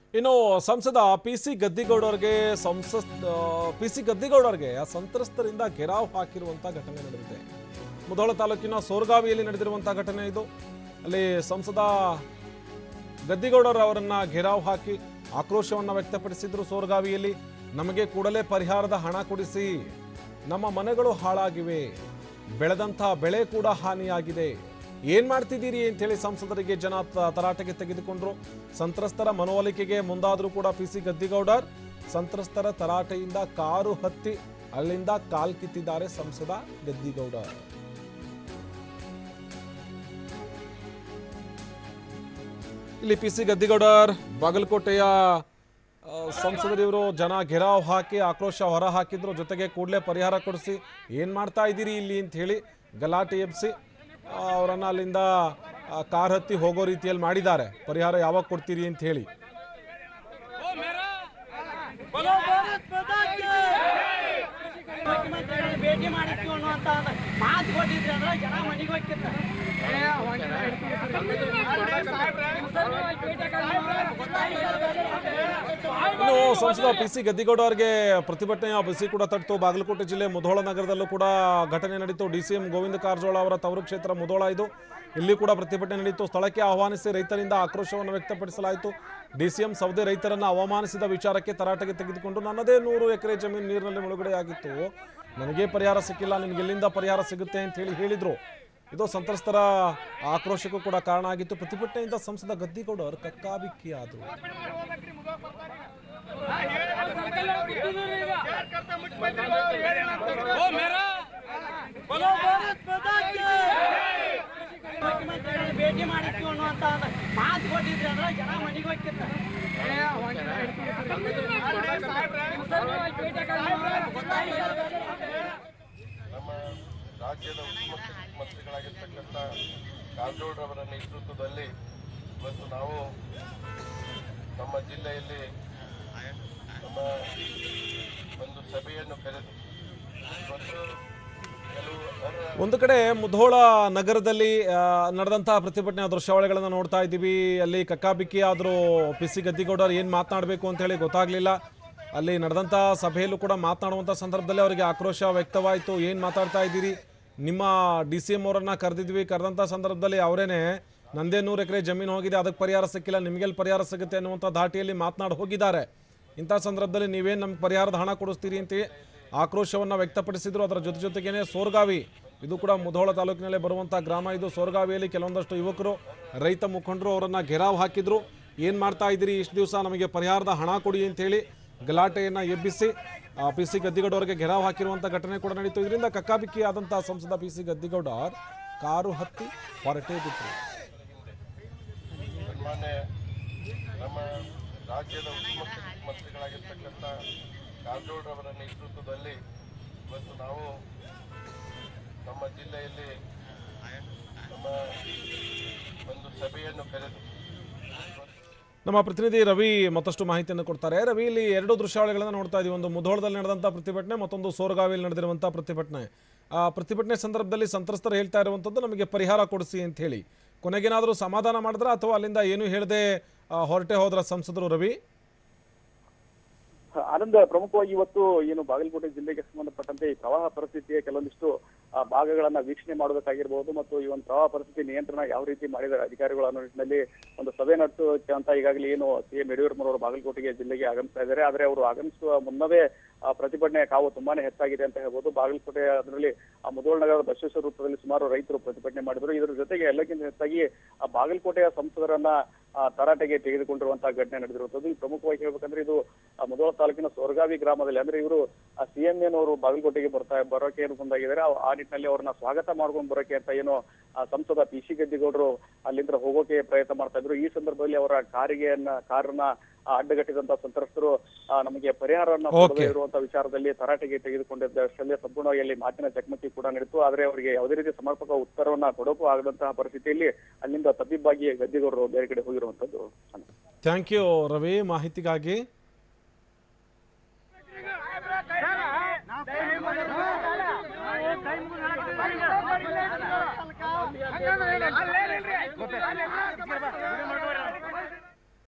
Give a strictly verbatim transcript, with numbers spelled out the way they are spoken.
ಇನ್ನು ಸಂಸದ P C Gaddigouda ಅವರಿಗೆ ಸಂಸತ್ ಪಿ ಸಿ ಗದ್ದಿಗೌಡ ಅವರಿಗೆ ಸಂತ್ರಸ್ತರಿಂದ ಘೆರಾವ್ ಹಾಕಿರುವಂಥ ಘಟನೆ ನಡೆದಿದೆ. ಮುಧೋಳ ತಾಲೂಕಿನ ಸೋರ್ಗಾವಿಯಲ್ಲಿ ನಡೆದಿರುವಂಥ ಘಟನೆ ಇದು. ಅಲ್ಲಿ ಸಂಸದ ಗದ್ದಿಗೌಡರು ಅವರನ್ನ ಘೆರಾವ್ ಹಾಕಿ ಆಕ್ರೋಶವನ್ನು ವ್ಯಕ್ತಪಡಿಸಿದ್ರು. ಸೋರ್ಗಾವಿಯಲ್ಲಿ ನಮಗೆ ಕೂಡಲೇ ಪರಿಹಾರದ ಹಣ ಕೊಡಿಸಿ, ನಮ್ಮ ಮನೆಗಳು ಹಾಳಾಗಿವೆ, ಬೆಳೆದಂಥ ಬೆಳೆ ಕೂಡ ಹಾನಿಯಾಗಿದೆ, ಏನ್ ಮಾಡ್ತಿದ್ದೀರಿ ಅಂತೇಳಿ ಸಂಸದರಿಗೆ ಜನ ತರಾಟೆಗೆ ತೆಗೆದುಕೊಂಡ್ರು. ಸಂತ್ರಸ್ತರ ಮನವೊಲಿಕೆಗೆ ಮುಂದಾದರೂ ಕೂಡ ಪಿ ಸಿ ಗದ್ದಿಗೌಡರ್ ಸಂತ್ರಸ್ತರ ತರಾಟೆಯಿಂದ ಕಾರು ಹತ್ತಿ ಅಲ್ಲಿಂದ ಕಾಲ್ ಕಿತ್ತಿದ್ದಾರೆ ಸಂಸದ ಗದ್ದಿಗೌಡರ್. ಇಲ್ಲಿ ಪಿ ಸಿ ಗದ್ದಿಗೌಡರ್ ಬಾಗಲಕೋಟೆಯ ಸಂಸದರಿವರು ಜನ ಘೆರಾವ್ ಹಾಕಿ ಆಕ್ರೋಶ ಹೊರ ಹಾಕಿದ್ರು. ಜೊತೆಗೆ ಕೂಡಲೇ ಪರಿಹಾರ ಕೊಡಿಸಿ, ಏನ್ ಮಾಡ್ತಾ ಇದ್ದೀರಿ ಇಲ್ಲಿ ಅಂತ ಹೇಳಿ ಗಲಾಟೆ ಎಬ್ಸಿ ಅವರನ್ನ ಅಲ್ಲಿಂದ ಕಾರ್ ಹತ್ತಿ ಹೋಗೋ ರೀತಿಯಲ್ಲಿ ಮಾಡಿದ್ದಾರೆ. ಪರಿಹಾರ ಯಾವಾಗ ಕೊಡ್ತೀರಿ ಅಂತ ಹೇಳಿ. ಭೇಟಿ ಮಾಡಿತ್ತು ಅನ್ನುವಂತ ಮಾತು ಕೊಟ್ಟಿದ್ರೆ ಅಂದ್ರೆ ಜನ ಮನೆಗೆ ಹೋಗ್ತಿರ್ತಾರೆ. ಇನ್ನು ಸಂಸದ ಪಿ ಸಿ ಗದ್ದಿಗೌಡ ಅವರಿಗೆ ಪ್ರತಿಭಟನೆಯ ಬಿಸಿ ಕೂಡ ತಟ್ಟಿತು. ಬಾಗಲಕೋಟೆ ಜಿಲ್ಲೆ ಮುಧೋಳ ನಗರದಲ್ಲೂ ಕೂಡ ಘಟನೆ ನಡೀತು. D C M Govind Karjol ಅವರ ತವರು ಕ್ಷೇತ್ರ ಮುಧೋಳ ಇದು. ಇಲ್ಲಿ ಕೂಡ ಪ್ರತಿಭಟನೆ ನಡೀತು. ಸ್ಥಳಕ್ಕೆ ಆಹ್ವಾನಿಸಿ ರೈತರಿಂದ ಆಕ್ರೋಶವನ್ನು ವ್ಯಕ್ತಪಡಿಸಲಾಯಿತು. ಡಿ ಸಿ ಎಂ ಸೌದೆ ರೈತರನ್ನ ಅವಮಾನಿಸಿದ ವಿಚಾರಕ್ಕೆ ತರಾಟೆಗೆ ತೆಗೆದುಕೊಂಡು, ನನ್ನದೇ ನೂರು ಎಕರೆ ಜಮೀನು ನೀರಿನಲ್ಲಿ ಮುಳುಗಡೆಯಾಗಿತ್ತು, ನನಗೆ ಪರಿಹಾರ ಸಿಕ್ಕಿಲ್ಲ, ನಿಮ್ಗೆ ಎಲ್ಲಿಂದ ಪರಿಹಾರ ಸಿಗುತ್ತೆ ಅಂತ ಹೇಳಿ ಹೇಳಿದ್ರು. ಇದು ಸಂತ್ರಸ್ತರ ಆಕ್ರೋಶಕ್ಕೂ ಕೂಡ ಕಾರಣ ಆಗಿತ್ತು. ಪ್ರತಿಭಟನೆಯಿಂದ ಸಂಸದ ಗದ್ದಿಗೌಡರು ಕಕ್ಕಾಬಿಕ್ಕಿಯಾದರು. ಭೇಟಿ ಮಾಡಿತ್ತು ಅನ್ನುವಂತ ಮಾತು ಕೊಟ್ಟಿದ್ರೆ ಅಂದ್ರೆ ಜನ ಮನೆಗೆ ಹೋಗ್ತಿರ್ತಾರೆ. ನಮ್ಮ ರಾಜ್ಯದ ಮುಖ್ಯಮಂತ್ರಿಗಳಾಗಿರ್ತಕ್ಕಂಥ ಕಾರಜೋಳರವರ ನೇತೃತ್ವದಲ್ಲಿ ಇವತ್ತು ನಾವು ನಮ್ಮ ಜಿಲ್ಲೆಯಲ್ಲಿ ನಮ್ಮ ಒಂದು ಸಭೆಯನ್ನು ಕರೆದು ಒಂದು ಕಡೆ ಮುಧೋಳ ನಗರದಲ್ಲಿ ನಡೆದಂತಹ ಪ್ರತಿಭಟನೆಯ ದೃಶ್ಯಾವಳಿಗಳನ್ನು ನೋಡ್ತಾ ಇದ್ದೀವಿ. ಅಲ್ಲಿ ಕಕ್ಕಾಬಿಕ್ಕಿ ಆದರೂ ಪಿ ಸಿ ಗದ್ದಿಗೌಡರು ಏನು ಮಾತನಾಡಬೇಕು ಅಂತ ಹೇಳಿ ಗೊತ್ತಾಗಲಿಲ್ಲ. ಅಲ್ಲಿ ನಡೆದಂಥ ಸಭೆಯಲ್ಲೂ ಕೂಡ ಮಾತನಾಡುವಂಥ ಸಂದರ್ಭದಲ್ಲಿ ಅವರಿಗೆ ಆಕ್ರೋಶ ವ್ಯಕ್ತವಾಯಿತು. ಏನು ಮಾತಾಡ್ತಾ ಇದ್ದೀರಿ, ನಿಮ್ಮ ಡಿ ಸಿ ಎಂ ಅವರನ್ನ ಕರೆದಿದ್ವಿ, ಕರೆದಂಥ ಸಂದರ್ಭದಲ್ಲಿ ಅವರೇನೆ ನಂದೇ ನೂರು ಎಕರೆ ಜಮೀನು ಹೋಗಿದೆ, ಅದಕ್ಕೆ ಪರಿಹಾರ ಸಿಕ್ಕಿಲ್ಲ, ನಿಮಗೆಲ್ಲಿ ಪರಿಹಾರ ಸಿಗುತ್ತೆ ಅನ್ನುವಂಥ ಧಾಟಿಯಲ್ಲಿ ಮಾತನಾಡಿ ಹೋಗಿದ್ದಾರೆ. ಇಂಥ ಸಂದರ್ಭದಲ್ಲಿ ನೀವೇನು ನಮ್ಗೆ ಪರಿಹಾರದ ಹಣ ಕೊಡಿಸ್ತೀರಿ ಅಂತ ಆಕ್ರೋಶವನ್ನು ವ್ಯಕ್ತಪಡಿಸಿದ್ರು. ಅದರ ಜೊತೆ ಜೊತೆಗೇನೆ ಸೋರ್ಗಾವಿ, ಇದು ಕೂಡ ಮುಧೋಳ ತಾಲೂಕಿನಲ್ಲೇ ಬರುವಂಥ ಗ್ರಾಮ ಇದು. ಸೋರ್ಗಾವಿಯಲ್ಲಿ ಕೆಲವೊಂದಷ್ಟು ಯುವಕರು, ರೈತ ಮುಖಂಡರು ಅವರನ್ನು ಘೆರಾವ್ ಹಾಕಿದ್ರು. ಏನು ಮಾಡ್ತಾ ಇದ್ದೀರಿ, ಇಷ್ಟು ದಿವಸ ನಮಗೆ ಪರಿಹಾರದ ಹಣ ಕೊಡಿ ಅಂತೇಳಿ ಗಲಾಟೆಯನ್ನು ಎಬ್ಬಿಸಿ ಪಿ ಸಿ ಗದ್ದಿಗೌಡ ಅವರಿಗೆ ಘೆರಾವ್ ಹಾಕಿರುವಂಥ ಘಟನೆ ಕೂಡ ನಡೀತು. ಇದರಿಂದ ಕಕ್ಕಾಬಿಕ್ಕಿ ಆದಂಥ ಸಂಸದ ಪಿ ಸಿ ಗದ್ದಿಗೌಡ ಕಾರು ಹತ್ತಿ ಹೊರಟೇ ಬಿಟ್ಟರು. ನಮ್ಮ ರಾಜ್ಯದ ಮುಖ್ಯಮಂತ್ರಿಗಳಾಗಿರ್ತಕ್ಕಂಥ ಕಾರಜೋಳರವರ ನೇತೃತ್ವದಲ್ಲಿ ಇವತ್ತು ನಾವು ನಮ್ಮ ಜಿಲ್ಲೆಯಲ್ಲಿ ನಮ್ಮ ಒಂದು ಸಭೆಯನ್ನು ಕರೆದು ನಮ್ಮ ಪ್ರತಿನಿಧಿ ರವಿ ಮತ್ತಷ್ಟು ಮಾಹಿತಿಯನ್ನು ಕೊಡ್ತಾರೆ. ರವಿ, ಇಲ್ಲಿ ಎರಡು ದೃಶ್ಯಾವಳಿಗಳನ್ನು ನೋಡ್ತಾ ಇದೀವಿ. ಒಂದು ಮುಧೋಳದಲ್ಲಿ ನಡೆದಂಥ ಪ್ರತಿಭಟನೆ, ಮತ್ತೊಂದು ಸೋರ್ಗಾವಿಯಲ್ಲಿ ನಡೆದಿರುವಂಥ ಪ್ರತಿಭಟನೆ. ಆ ಪ್ರತಿಭಟನೆ ಸಂದರ್ಭದಲ್ಲಿ ಸಂತ್ರಸ್ತರು ಹೇಳ್ತಾ ಇರುವಂಥದ್ದು ನಮಗೆ ಪರಿಹಾರ ಕೊಡಿಸಿ ಅಂತ ಹೇಳಿ. ಕೊನೆಗೇನಾದರೂ ಸಮಾಧಾನ ಮಾಡಿದ್ರ ಅಥವಾ ಅಲ್ಲಿಂದ ಏನು ಹೇಳದೆ ಹೊರಟೆ ಹೋದ್ರ ಸಂಸದರು? ರವಿ, ಆನಂದ, ಪ್ರಮುಖವಾಗಿ ಇವತ್ತು ಏನು ಬಾಗಲಕೋಟೆ ಜಿಲ್ಲೆಗೆ ಸಂಬಂಧಪಟ್ಟಂತೆ ಈ ಪ್ರವಾಹ ಪರಿಸ್ಥಿತಿಯ ಕೆಲವೊಂದಿಷ್ಟು ಭಾಗಗಳನ್ನ ವೀಕ್ಷಣೆ ಮಾಡೋದಕ್ಕಾಗಿರ್ಬೋದು ಮತ್ತು ಈ ಒಂದು ಪ್ರವಾಹ ಪರಿಸ್ಥಿತಿ ನಿಯಂತ್ರಣ ಯಾವ ರೀತಿ ಮಾಡಿದ್ದಾರೆ ಅಧಿಕಾರಿಗಳು ಅನ್ನೋ ನಿಟ್ಟಿನಲ್ಲಿ ಒಂದು ಸಭೆ ನಡೆಸೋಕೆ ಅಂತ ಈಗಾಗಲೇ ಏನು ಸಿ ಎಂ ಯಡಿಯೂರಪ್ಪನವರು ಬಾಗಲಕೋಟೆಗೆ ಜಿಲ್ಲೆಗೆ ಆಗಮಿಸ್ತಾ ಇದ್ದಾರೆ. ಆದರೆ ಅವರು ಆಗಮಿಸುವ ಮುನ್ನವೇ ಪ್ರತಿಭಟನೆ ಕಾವು ತುಂಬಾನೇ ಹೆಚ್ಚಾಗಿದೆ ಅಂತ ಹೇಳ್ಬೋದು. ಬಾಗಲಕೋಟೆ ಅದರಲ್ಲಿ ಮುಧೋಳ ನಗರದ ಬಸವೇಶ್ವರ ವೃತ್ತದಲ್ಲಿ ಸುಮಾರು ರೈತರು ಪ್ರತಿಭಟನೆ ಮಾಡಿದ್ರು. ಇದರ ಜೊತೆಗೆ ಎಲ್ಲಕ್ಕಿಂತ ಹೆಚ್ಚಾಗಿ ಬಾಗಲಕೋಟೆಯ ಸಂಸದರನ್ನ ತರಾಟೆಗೆ ತೆಗೆದುಕೊಂಡಿರುವಂತಹ ಘಟನೆ ನಡೆದಿರುವಂತದ್ದು. ಪ್ರಮುಖವಾಗಿ ಹೇಳ್ಬೇಕಂದ್ರೆ ಇದು ಮುಧೋಳ ತಾಲೂಕಿನ ಸೋರ್ಗಾವಿ ಗ್ರಾಮದಲ್ಲಿ, ಅಂದ್ರೆ ಇವರು ಸಿ ಎಂ ಏನವರು ಬಾಗಲಕೋಟೆಗೆ ಬರ್ತಾ ಬರೋಕೆ ಏನು ಮುಂದಾಗಿದ್ದಾರೆ. ಆ ನಿಟ್ಟಿನಲ್ಲಿ ಅವ್ರನ್ನ ಸ್ವಾಗತ ಮಾಡ್ಕೊಂಡು ಬರೋಕೆ ಅಂತ ಏನು ಸಂಸದ ಪಿ ಸಿ ಗದ್ದಿಗೌಡರು ಅಲ್ಲಿಂದ ಹೋಗೋಕೆ ಪ್ರಯತ್ನ ಮಾಡ್ತಾ ಇದ್ರು. ಈ ಸಂದರ್ಭದಲ್ಲಿ ಅವರ ಕಾರಿಗೆ ಕಾರನ್ನ ಅಡ್ಡಗಟ್ಟಿದಂತ ಸಂತ್ರಸ್ತರು ನಮಗೆ ಪರಿಹಾರವನ್ನು ಕೊಡದೇ ಇರುವಂತಹ ವಿಚಾರದಲ್ಲಿ ತರಾಟೆಗೆ ತೆಗೆದುಕೊಂಡಿದ್ದಷ್ಟಲ್ಲೇ ಸಂಪೂರ್ಣವಾಗಿ ಅಲ್ಲಿ ಮಾತಿನ ಚಕಮಕಿ ಕೂಡ ನಡೆಯಿತು. ಆದ್ರೆ ಅವರಿಗೆ ಯಾವುದೇ ರೀತಿ ಸಮರ್ಪಕ ಉತ್ತರವನ್ನ ಕೊಡೋಕು ಆಗದಂತಹ ಪರಿಸ್ಥಿತಿಯಲ್ಲಿ ಅಲ್ಲಿಂದ ತಬ್ಬಿಬ್ಬಾಗಿ ಗದ್ದಿಗೌಡರು ಬೇರೆ ಕಡೆ ಹೋಗಿರುವಂತದ್ದು. ಥ್ಯಾಂಕ್ ಯು ರವಿ ಮಾಹಿತಿಗಾಗಿ. ಕೈ